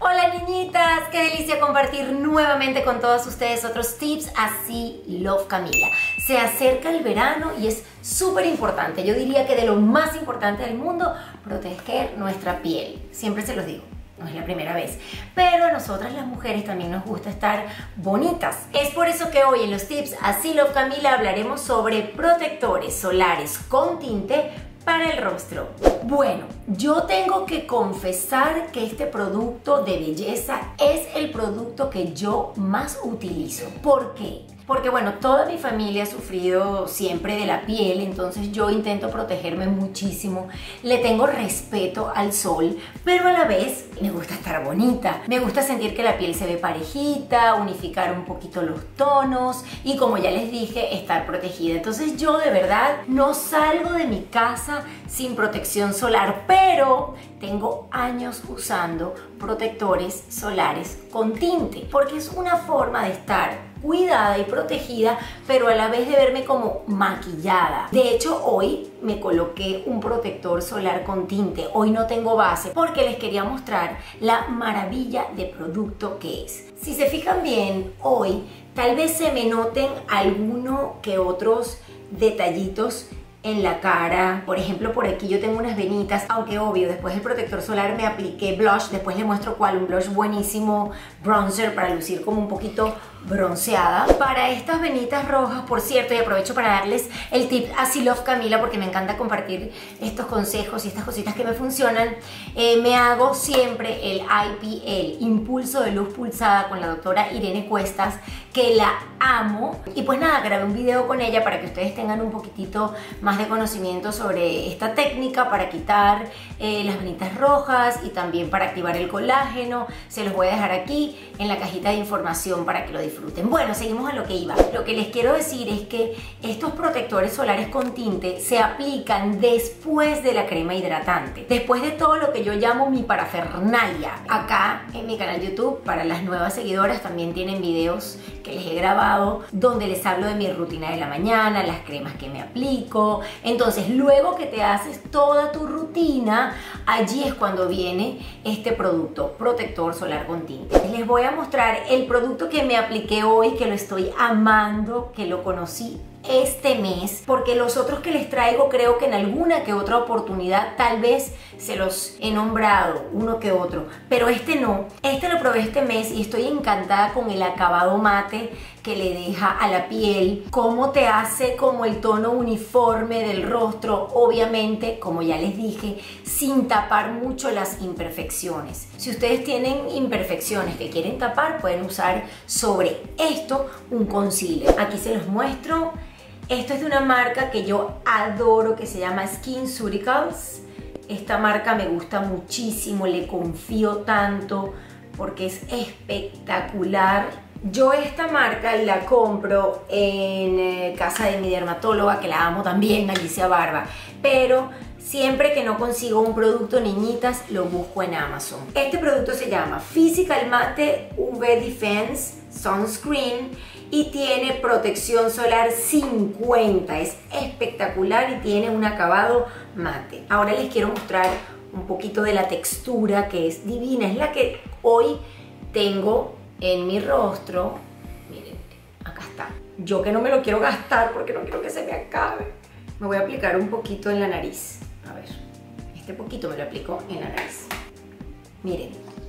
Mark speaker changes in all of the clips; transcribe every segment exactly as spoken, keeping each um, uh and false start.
Speaker 1: Hola niñitas, qué delicia compartir nuevamente con todas ustedes otros tips así Love Camila. Se acerca el verano y es súper importante, yo diría que de lo más importante del mundo, proteger nuestra piel. Siempre se los digo, no es la primera vez, pero a nosotras las mujeres también nos gusta estar bonitas. Es por eso que hoy en los tips así Love Camila hablaremos sobre protectores solares con tinte para el rostro. Bueno, yo tengo que confesar que este producto de belleza es el producto que yo más utilizo. ¿Por qué? Porque bueno, toda mi familia ha sufrido siempre de la piel, entonces yo intento protegerme muchísimo. Le tengo respeto al sol, pero a la vez me gusta estar bonita. Me gusta sentir que la piel se ve parejita, unificar un poquito los tonos y, como ya les dije, estar protegida. Entonces yo de verdad no salgo de mi casa sin protección solar, pero tengo años usando protectores solares con tinte, porque es una forma de estar cuidada y protegida, pero a la vez de verme como maquillada. De hecho, hoy me coloqué un protector solar con tinte. Hoy no tengo base porque les quería mostrar la maravilla de producto que es. Si se fijan bien, hoy tal vez se me noten alguno que otros detallitos en la cara. Por ejemplo, por aquí yo tengo unas venitas, aunque obvio, después del protector solar me apliqué blush. Después les muestro cuál, un blush buenísimo, bronzer, para lucir como un poquito bronceada. Para estas venitas rojas, por cierto, y aprovecho para darles el tip así Love Camila, porque me encanta compartir estos consejos y estas cositas que me funcionan. Eh, me hago siempre el I P L, Impulso de Luz Pulsada, con la doctora Irene Cuestas, que la amo. Y pues nada, grabé un video con ella para que ustedes tengan un poquitito más de conocimiento sobre esta técnica para quitar eh, las venitas rojas y también para activar el colágeno. Se los voy a dejar aquí en la cajita de información para que lo disfruten. Bueno, seguimos a lo que iba. Lo que les quiero decir es que estos protectores solares con tinte se aplican después de la crema hidratante, después de todo lo que yo llamo mi parafernalia. Acá en mi canal YouTube, para las nuevas seguidoras, también tienen videos que les he grabado donde les hablo de mi rutina de la mañana, las cremas que me aplico. Entonces, luego que te haces toda tu rutina, allí es cuando viene este producto, protector solar con tinte. Les voy a mostrar el producto que me apliqué hoy, que lo estoy amando, que lo conocí este mes, porque los otros que les traigo creo que en alguna que otra oportunidad tal vez se los he nombrado, uno que otro, pero este no. Este lo probé este mes y estoy encantada con el acabado mate que le deja a la piel, cómo te hace como el tono uniforme del rostro, obviamente, como ya les dije, sin tapar mucho las imperfecciones. Si ustedes tienen imperfecciones que quieren tapar, pueden usar sobre esto un concealer. Aquí se los muestro. Esto es de una marca que yo adoro, que se llama SkinCeuticals. Esta marca me gusta muchísimo, le confío tanto porque es espectacular. Yo esta marca la compro en eh, casa de mi dermatóloga, que la amo también, Alicia Barba, pero siempre que no consigo un producto, niñitas, lo busco en Amazon. Este producto se llama Physical Matte U V Defense Sunscreen y tiene protección solar cincuenta. Es espectacular y tiene un acabado mate. Ahora les quiero mostrar un poquito de la textura, que es divina. Es la que hoy tengo en mi rostro. Miren, acá está. Yo que no me lo quiero gastar porque no quiero que se me acabe. Me voy a aplicar un poquito en la nariz. A ver, este poquito me lo aplico en la nariz. Miren,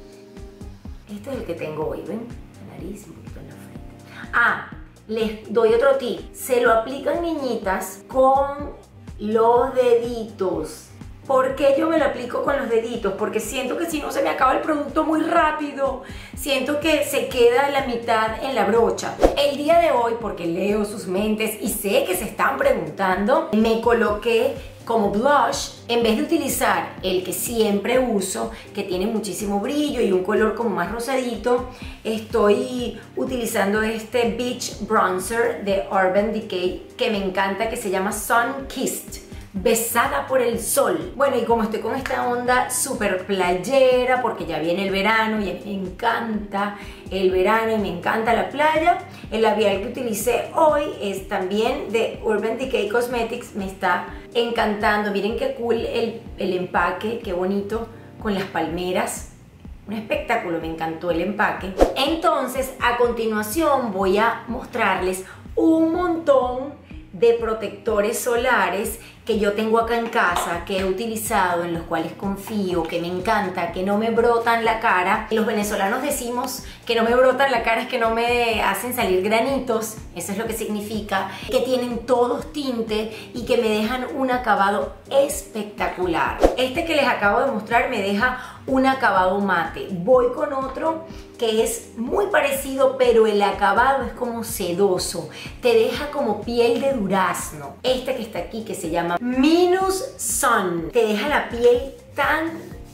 Speaker 1: este es el que tengo hoy, ¿ven? La nariz, un poquito en la frente. Ah, les doy otro tip. Se lo aplican, niñitas, con los deditos. ¿Por qué yo me lo aplico con los deditos? Porque siento que si no se me acaba el producto muy rápido. Siento que se queda la mitad en la brocha. El día de hoy, porque leo sus mentes y sé que se están preguntando, me coloqué como blush, en vez de utilizar el que siempre uso, que tiene muchísimo brillo y un color como más rosadito, estoy utilizando este Beach Bronzer de Urban Decay, que me encanta, que se llama Sun Kissed, besada por el sol. Bueno, y como estoy con esta onda súper playera, porque ya viene el verano y me encanta el verano y me encanta la playa, el labial que utilicé hoy es también de Urban Decay Cosmetics. Me está encantando. Miren qué cool el, el empaque, qué bonito, con las palmeras. un espectáculo, me encantó el empaque. Entonces, a continuación voy a mostrarles un montón de protectores solares que yo tengo acá en casa, que he utilizado, en los cuales confío, que me encanta, que no me brotan la cara. Los venezolanos decimos que no me brotan la cara, es que no me hacen salir granitos, eso es lo que significa, que tienen todos tinte y que me dejan un acabado espectacular. Este que les acabo de mostrar me deja un acabado mate. Voy con otro que es muy parecido, pero el acabado es como sedoso, te deja como piel de durazno. Este que está aquí, que se llama Minus Sun, te deja la piel tan,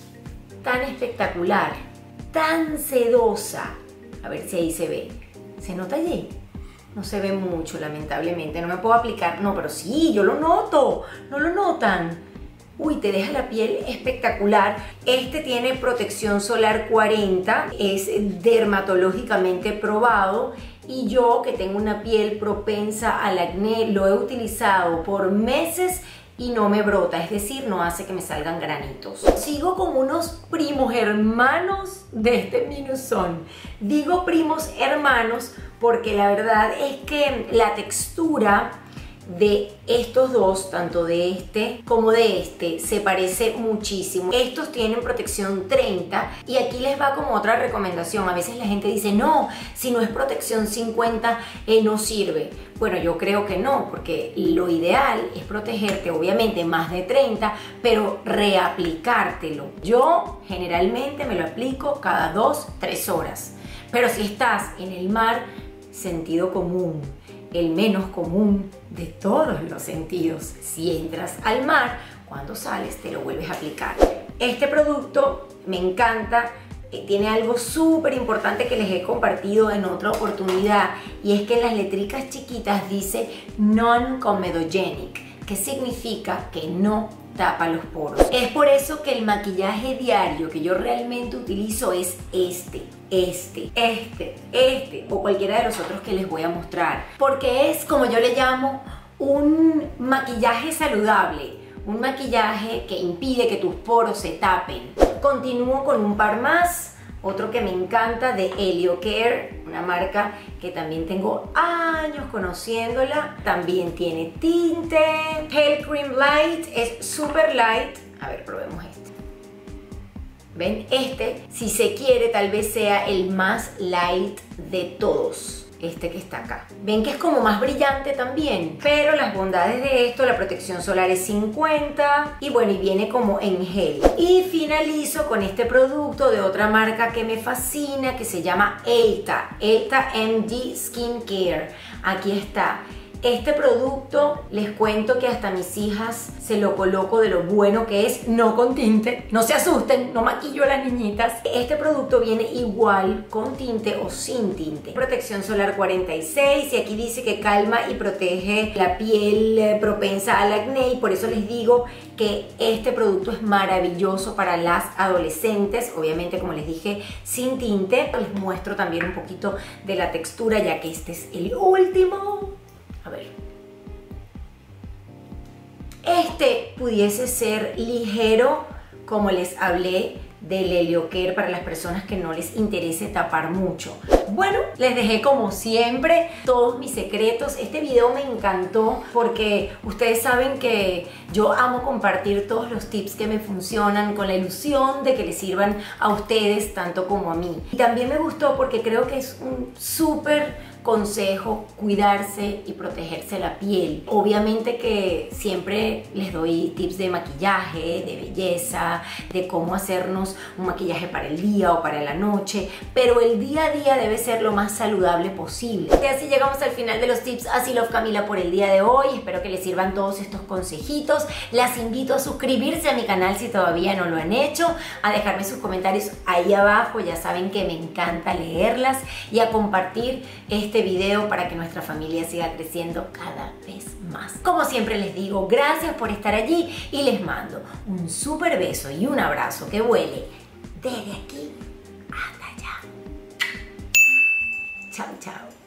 Speaker 1: tan espectacular, tan sedosa. A ver si ahí se ve. ¿Se nota allí? No se ve mucho, lamentablemente. No me puedo aplicar. No, pero sí, yo lo noto. ¿No lo notan? Uy, te deja la piel espectacular. Este tiene protección solar cuarenta, es dermatológicamente probado. Y yo, que tengo una piel propensa al acné, lo he utilizado por meses y no me brota, es decir, no hace que me salgan granitos. Sigo con unos primos hermanos de este Minus Sun. Digo primos hermanos porque la verdad es que la textura de estos dos, tanto de este como de este, se parece muchísimo. Estos tienen protección treinta y aquí les va como otra recomendación. A veces la gente dice, no, si no es protección cincuenta, eh, no sirve. Bueno, yo creo que no, porque lo ideal es protegerte obviamente más de treinta, pero reaplicártelo. Yo generalmente me lo aplico cada dos, tres horas. Pero si estás en el mar, sentido común, el menos común de todos los sentidos. Si entras al mar, cuando sales te lo vuelves a aplicar. Este producto me encanta, eh, tiene algo súper importante que les he compartido en otra oportunidad, y es que en las letricas chiquitas dice non-comedogenic, que significa que no tapa los poros. Es por eso que el maquillaje diario que yo realmente utilizo es este, este, este, este o cualquiera de los otros que les voy a mostrar, porque es, como yo le llamo, un maquillaje saludable, un maquillaje que impide que tus poros se tapen. Continúo con un par más, otro que me encanta de Heliocare, una marca que también tengo años conociéndola. También tiene tinte. Pale Cream Light, es super light. A ver, probemos este. ¿Ven? Este, si se quiere, tal vez sea el más light de todos. Este que está acá. Ven que es como más brillante también, pero las bondades de esto, la protección solar es cincuenta y bueno, y viene como en gel. Y finalizo con este producto de otra marca que me fascina, que se llama Elta, Elta M D Skincare. Aquí está. Este producto, les cuento que hasta mis hijas se lo coloco de lo bueno que es, no con tinte, no se asusten, no maquillo a las niñitas. Este producto viene igual con tinte o sin tinte. Protección solar cuarenta y seis, y aquí dice que calma y protege la piel propensa al acné, y por eso les digo que este producto es maravilloso para las adolescentes, obviamente como les dije sin tinte. Les muestro también un poquito de la textura, ya que este es el último. A ver, este pudiese ser ligero, como les hablé del Heliocare, para las personas que no les interese tapar mucho. Bueno, les dejé como siempre todos mis secretos. Este video me encantó porque ustedes saben que yo amo compartir todos los tips que me funcionan con la ilusión de que les sirvan a ustedes tanto como a mí. Y también me gustó porque creo que es un súper consejo cuidarse y protegerse la piel. Obviamente que siempre les doy tips de maquillaje, de belleza, de cómo hacernos un maquillaje para el día o para la noche, pero el día a día debe ser lo más saludable posible. Y así llegamos al final de los tips Así Love Camila por el día de hoy. Espero que les sirvan todos estos consejitos. Las invito a suscribirse a mi canal si todavía no lo han hecho, a dejarme sus comentarios ahí abajo, ya saben que me encanta leerlas, y a compartir este este video para que nuestra familia siga creciendo cada vez más. Como siempre les digo, gracias por estar allí y les mando un súper beso y un abrazo que vuele desde aquí hasta allá. Chao, chao.